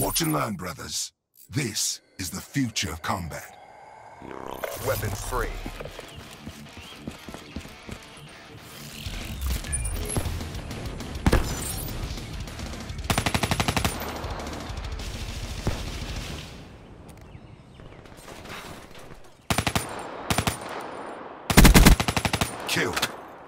Watch and learn, brothers. This is the future of combat. Weapons free. Kill.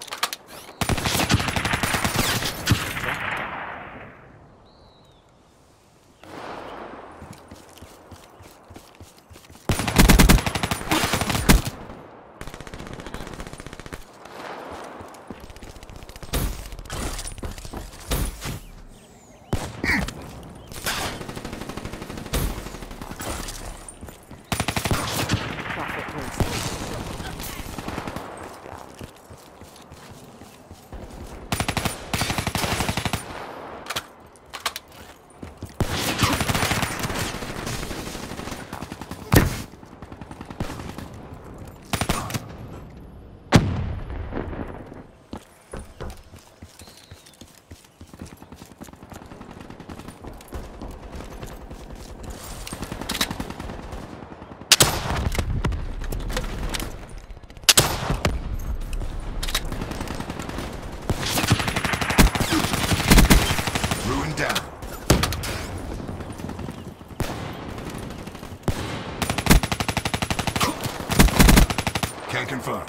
Can confirm.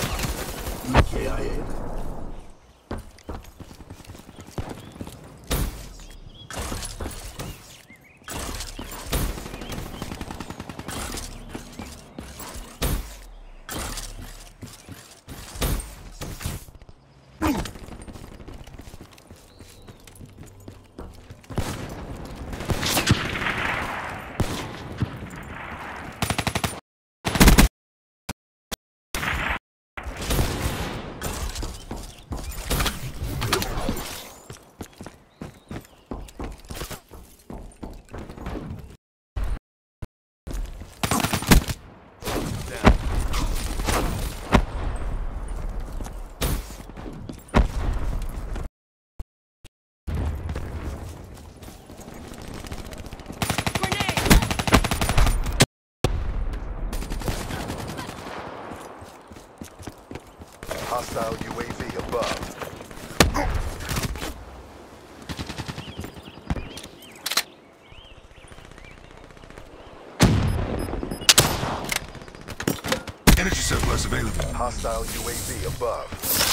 CIA. Hostile UAV above. Energy surplus available. Hostile UAV above.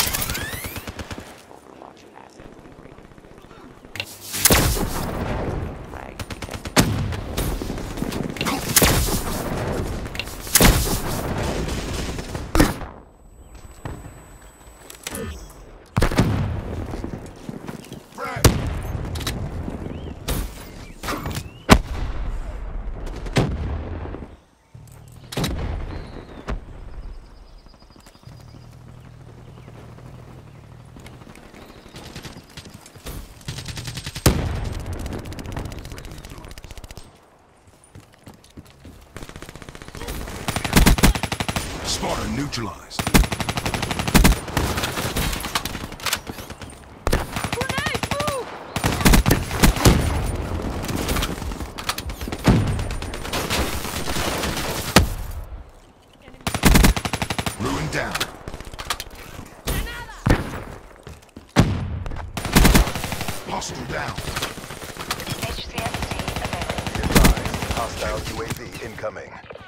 Spartan neutralized. Ruin down. Hostile down. HCST available. Be advised, hostile UAV incoming.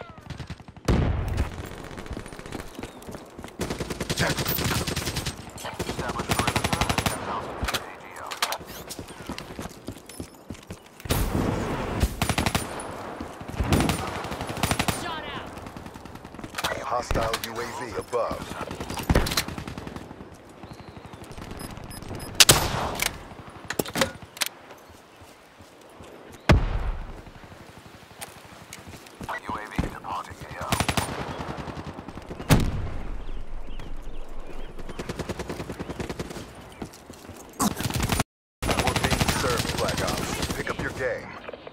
Hostile UAV above. UAV departing AO. We're being served, Black Ops. Pick up your game.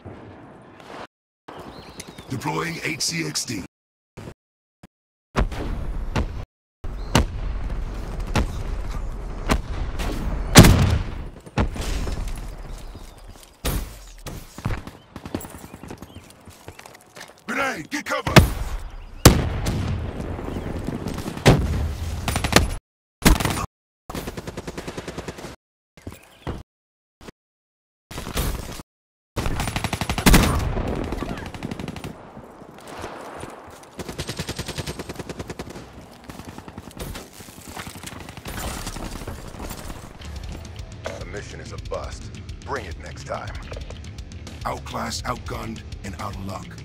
Deploying HCXD. Grenade, get cover! The mission is a bust. Bring it next time. Outclassed, outgunned, and out of luck.